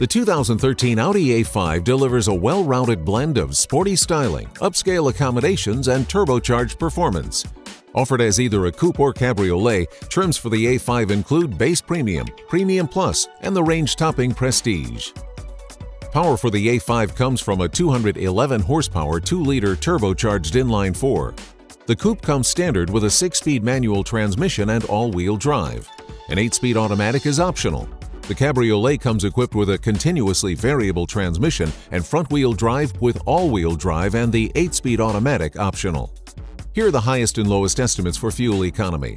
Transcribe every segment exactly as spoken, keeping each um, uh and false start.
The two thousand thirteen Audi A five delivers a well-rounded blend of sporty styling, upscale accommodations, and turbocharged performance. Offered as either a coupe or cabriolet, trims for the A five include Base Premium, Premium Plus, and the range-topping Prestige. Power for the A five comes from a two hundred eleven horsepower two liter turbocharged inline four. The coupe comes standard with a six-speed manual transmission and all-wheel drive. An eight-speed automatic is optional. The Cabriolet comes equipped with a continuously variable transmission and front-wheel drive with all-wheel drive and the eight-speed automatic optional. Here are the highest and lowest estimates for fuel economy.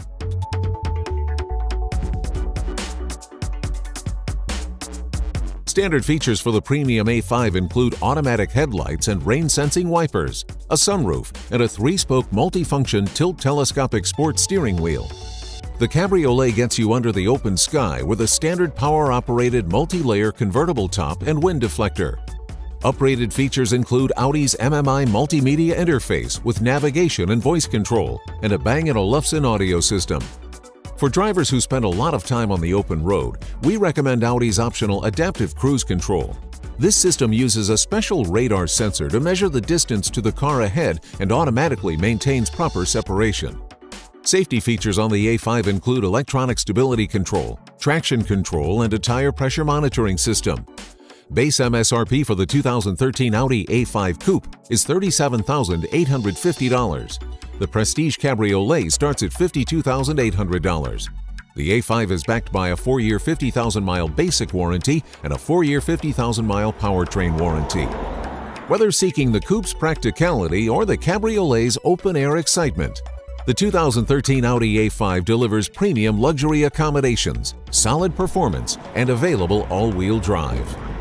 Standard features for the premium A five include automatic headlights and rain-sensing wipers, a sunroof, and a three-spoke multifunction tilt telescopic sport steering wheel. The Cabriolet gets you under the open sky with a standard power-operated multi-layer convertible top and wind deflector. Uprated features include Audi's M M I multimedia interface with navigation and voice control, and a Bang and Olufsen audio system. For drivers who spend a lot of time on the open road, we recommend Audi's optional adaptive cruise control. This system uses a special radar sensor to measure the distance to the car ahead and automatically maintains proper separation. Safety features on the A five include electronic stability control, traction control, and a tire pressure monitoring system. Base M S R P for the two thousand thirteen Audi A five Coupe is thirty-seven thousand eight hundred fifty dollars. The Prestige Cabriolet starts at fifty-two thousand eight hundred dollars. The A five is backed by a four-year fifty thousand mile basic warranty and a four-year fifty thousand mile powertrain warranty. Whether seeking the coupe's practicality or the Cabriolet's open-air excitement, the two thousand thirteen Audi A five delivers premium luxury accommodations, solid performance, and available all-wheel drive.